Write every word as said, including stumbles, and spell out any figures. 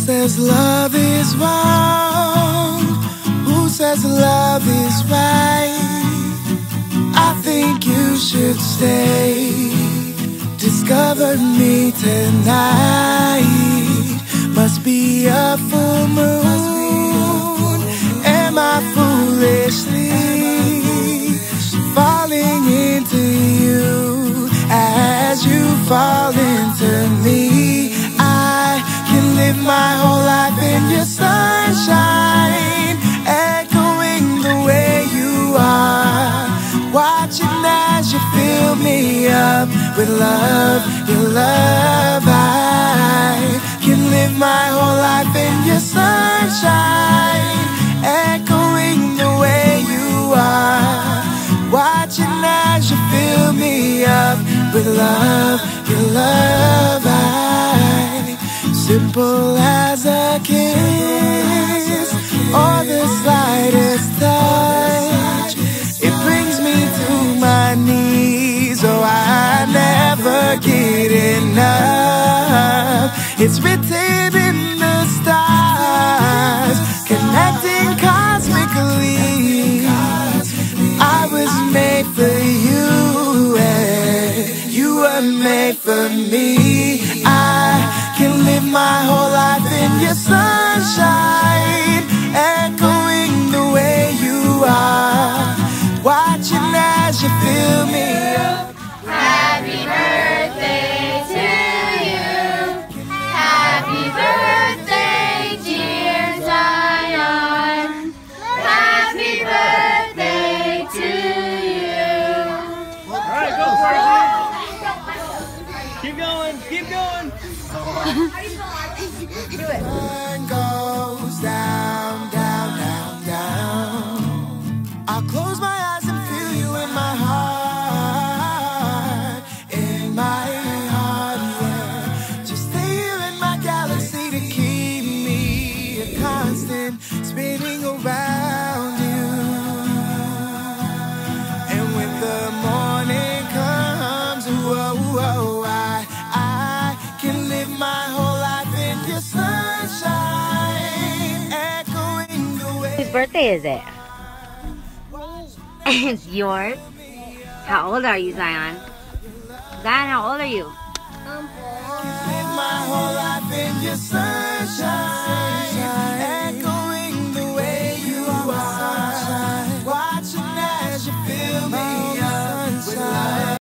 says love is wrong? Who says love is right? I think you should stay. Discover me tonight. Must be a full moon. Am I foolishly falling into you as you fall into me? I can live my whole life in your sunshine, echoing the way you are, watching as you fill me up with love, your love. I can live my whole life in your sunshine, echoing the way you are, watching as you fill me up with love, your love. I, simple as a kiss or the slightest touch, it brings me to my knees. Oh, I never get enough. It's written in the stars, connecting cosmically. I was made for you, and you were made for me. I can live my whole life in your sunshine, echoing the way you are, watching as you fill me up. Happy birthday to you. Happy birthday, dear Zion. Happy birthday to you. All right, go for it. Keep going, keep going. Do it. Sun goes down, down, down, down. I'll close my eyes and feel you in my heart, in my heart, yeah. Just stay here in my galaxy to keep me a constant spinning around you. And when the morning comes, whoa, whoa, I, I can live my whole life in your sunshine, echoing the way. Whose birthday is it? It's yours? How old are you, Zion? Zion, how old are you? Um,